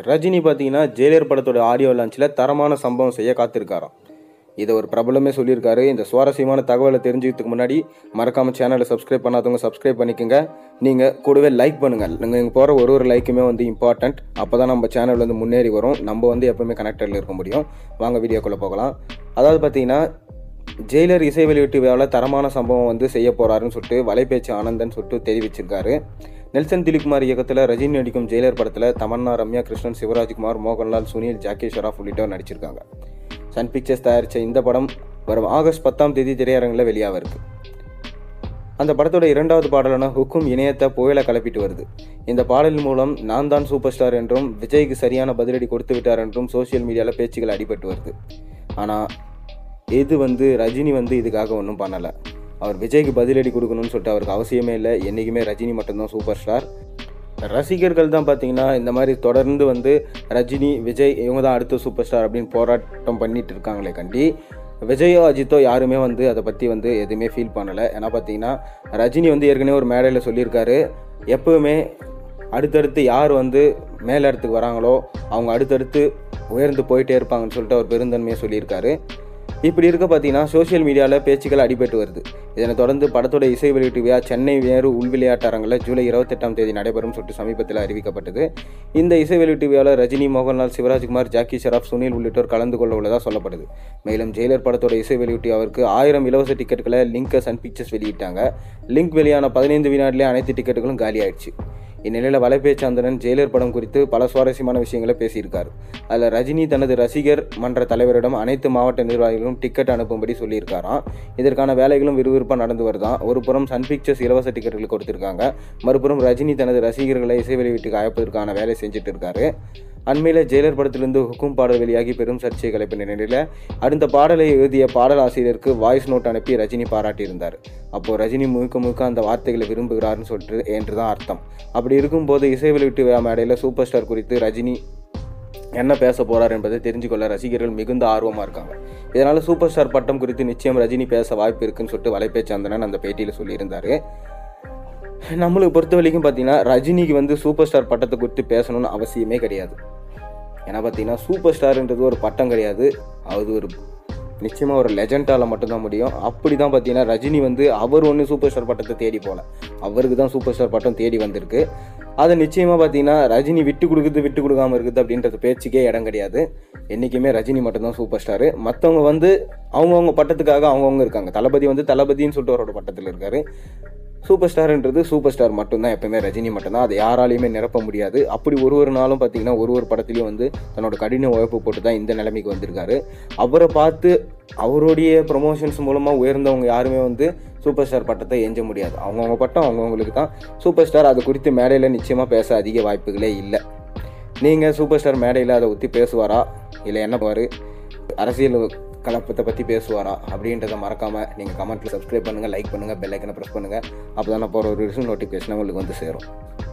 ரஜினி பார்த்தீங்கன்னா ஜெயிலர் படத்தோட ஆடியோ லான்ச்சில் தரமான சம்பவம் செய்ய காத்திருக்காராம். இதை ஒரு பிரபலமே சொல்லியிருக்காரு. இந்த சுவாரஸ்யமான தகவலை தெரிஞ்சுக்கிறதுக்கு முன்னாடி மறக்காமல் சேனலை சப்ஸ்கிரைப் பண்ணாதவங்க சப்ஸ்கிரைப் பண்ணிக்கோங்க. நீங்கள் கூடவே லைக் பண்ணுங்கள். நீங்கள் போகிற ஒரு லைக்குமே இம்பார்ட்டண்ட். அப்போ தான் நம்ம சேனல் முன்னேறி வரும். நம்ம எப்பவுமே கனெக்டடில் இருக்க முடியும். வாங்க வீடியோக்குள்ளே போகலாம். அதாவது பார்த்தீங்கன்னா ஜெயிலர் இசை வெளியீட்டு விழாவில் தரமான சம்பவம் செய்ய போகிறாருன்னு சொல்லிட்டு வலைபேச்சு ஆனந்தன் சொல்லிட்டு தெரிவிச்சிருக்காரு. நெல்சன் திலீப்குமார் இயக்கத்தில் ரஜினி நடிக்கும் ஜெயிலர் படத்தில் தமன்னா, ரம்யா கிருஷ்ணன், சிவராஜ்குமார், மோகன்லால், சுனில், ஜாக்கி ஷெராஃப் உள்ளிட்டோர் நடிச்சிருக்காங்க. சன் பிக்சர்ஸ் தயாரித்த இந்த படம் வரும் ஆகஸ்ட் 10 திரையரங்கில் வெளியாக இருக்கு. அந்த படத்தோட 2வது பாடலான ஹுக்கும் இணையத்தை புயலை கிளப்பிட்டு வருது. இந்த பாடலின் மூலம் நான் தான் சூப்பர் ஸ்டார் என்றும் விஜய்க்கு சரியான பதிலடி கொடுத்து விட்டார் என்றும் சோசியல் மீடியாவில் பேச்சுகள் அடிபட்டு வருது. ஆனால் இது ரஜினி இதுக்காக ஒன்றும் பண்ணலை. அவர் விஜய்க்கு பதிலடி கொடுக்கணும்னு சொல்லிட்டு அவருக்கு அவசியமே இல்லை. என்றைக்குமே ரஜினி மட்டும்தான் சூப்பர் ஸ்டார். ரசிகர்கள் தான் பார்த்தீங்கன்னா இந்த மாதிரி தொடர்ந்து ரஜினி, விஜய் இவங்க தான் அடுத்த சூப்பர் ஸ்டார் அப்படின்னு போராட்டம் பண்ணிட்டு இருக்காங்களே கண்டி விஜயோ அஜித்தோ யாருமே அதை பற்றி எதுவுமே ஃபீல் பண்ணலை. ஏன்னா பார்த்தீங்கன்னா ரஜினி ஏற்கனவே ஒரு மேடையில் சொல்லியிருக்காரு, எப்போவுமே அடுத்தடுத்து யார் மேலே இடத்துக்கு வராங்களோ அவங்க அடுத்தடுத்து உயர்ந்து போயிட்டே இருப்பாங்கன்னு சொல்லிட்டு அவர் பெருந்தன்மையை சொல்லியிருக்காரு. இப்படி இருக்க பார்த்தீங்கன்னா சோஷியல் மீடியாவில் பேச்சுக்கள் அடிபட்டு வருது. இதனை தொடர்ந்து படத்தோட இசை வெளியீட்டு விழா சென்னை நேரு உள் விளையாட்டரங்கில் ஜூலை 28 நடைபெறும் சொல்லிட்டு சமீபத்தில் அறிவிக்கப்பட்டது. இந்த இசை வெளியீட்டு விழாவில் ரஜினி, மோகன்லால், சிவராஜ்குமார், ஜாக்கி ஷெராஃப், சுனில் உள்ளிட்டோர் கலந்து கொள்ள உள்ளதாக சொல்லப்படுது. மேலும் ஜெயிலர் படத்தோட இசை வெளியீட்டு அவருக்கு 1000 இலவச டிக்கெட்டுகளை லிங்கை சன் பிக்சர்ஸ் வெளியிட்டாங்க. லிங்க் வெளியான 15 வினாடிலே அனைத்து டிக்கெட்டுகளும் காலி ஆயிடுச்சு. இந்நிலையில் வலைபேச்சாந்தரன் ஜெயிலர் படம் குறித்து பல சுவாரஸ்யமான விஷயங்களை பேசியிருக்காரு. அதில் ரஜினி தனது ரசிகர் மன்ற தலைவரிடம் அனைத்து மாவட்ட நிர்வாகிகளும் டிக்கெட் அனுப்பும்படி சொல்லியிருக்காராம். இதற்கான வேலைகளும் விறுவிறுப்பாக நடந்து வருதான். ஒரு புறம் சன் பிக்சர்ஸ் இலவச டிக்கெட்டுகள் கொடுத்திருக்காங்க, மறுபுறம் ரஜினி தனது ரசிகர்களை இசை வெளியீட்டுக்கு அழைப்பதற்கான வேலை செஞ்சுட்டு இருக்காரு. அண்மையில் ஜெயிலர் படத்திலிருந்து ஹுக்கும் பாடல் வெளியாகி பெரும் சர்ச்சை கிளப்பின நிலையில் அடுத்த பாடலை எழுதிய பாடல் ஆசிரியருக்கு வாய்ஸ் நோட் அனுப்பி ரஜினி பாராட்டியிருந்தார். அப்போது ரஜினி முழுக்க அந்த வார்த்தைகளை விரும்புகிறார்னு சொல்லிட்டு என்றுதான் அர்த்தம். அப்படி இருக்கும்போது இசை வெளியீட்டு விழா மேடையில் சூப்பர் ஸ்டார் குறித்து ரஜினி என்ன பேச போறார் என்பதை தெரிஞ்சு கொள்ள ரசிகர்கள் மிகுந்த ஆர்வமாக இருக்காங்க. இதனால் சூப்பர் ஸ்டார் பட்டம் குறித்து நிச்சயம் ரஜினி பேச வாய்ப்பு இருக்குன்னு சொல்லிட்டு வலைபேச்சாந்தனன் அந்த பேட்டியில் சொல்லியிருந்தார். நம்மளுக்கு பொறுத்த வரைக்கும் பார்த்தீங்கன்னா ரஜினிக்கு சூப்பர் ஸ்டார் பட்டத்தை குறித்து பேசணும்னு அவசியமே கிடையாது. ஏன்னா பார்த்தீங்கன்னா சூப்பர் ஸ்டார்ன்றது ஒரு பட்டம் கிடையாது, அது ஒரு நிச்சயமாக ஒரு லெஜெண்டால் மட்டும்தான் முடியும். அப்படி தான் பார்த்தீங்கன்னா ரஜினி அவர் ஒன்று சூப்பர் ஸ்டார் பட்டத்தை தேடி போகல, அவருக்கு தான் சூப்பர் ஸ்டார் பட்டம் தேடி வந்திருக்கு. அதை நிச்சயமாக பார்த்தீங்கன்னா ரஜினி விட்டு கொடுக்காமல் இருக்குது அப்படின்றது பேச்சுக்கே இடம் கிடையாது. என்றைக்குமே ரஜினி மட்டும்தான் சூப்பர் ஸ்டாரு. மற்றவங்க அவங்கவுங்க பட்டத்துக்காக அவங்கவுங்க இருக்காங்க. தளபதின்னு சொல்லிட்டு அவரோட பட்டத்தில் இருக்காரு. சூப்பர் ஸ்டார்ன்றது சூப்பர் ஸ்டார் மட்டும்தான், எப்பவுமே ரஜினி மட்டும்தான். அதை யாராலையுமே நிரப்ப முடியாது. அப்படி ஒரு நாளும் பார்த்தீங்கன்னா ஒரு படத்துலையும் தன்னோட கடின உழைப்பு போட்டு தான் இந்த நிலைமைக்கு வந்திருக்காரு. அவரை பார்த்து அவருடைய ப்ரொமோஷன்ஸ் மூலமாக உயர்ந்தவங்க யாருமே சூப்பர் ஸ்டார் பட்டத்தை எஞ்ச முடியாது. அவங்கவுங்க பட்டம் அவங்கவுங்களுக்கு தான். சூப்பர் ஸ்டார் அது குறித்து மேடையில் நிச்சயமாக பேச அதிக வாய்ப்புகளே இல்லை. நீங்கள் சூப்பர் ஸ்டார் மேடையில் அதை ஊற்றி பேசுவாரா, இல்லை என்ன பாரு அரசியல் கலப்பத்தை பற்றி பேசுவாரா அப்படின்றத மறக்காமல் நீங்கள் கமெண்ட்டில் சப்ஸ்கிரைப் பண்ணுங்கள், லைக் பண்ணுங்கள், பெல் ஐக்கனை ப்ரெஸ் பண்ணுங்கள். அப்போ தான் நான் போகிற ஒரு நோட்டிஃபிகேஷன் உங்களுக்கு சேரும்.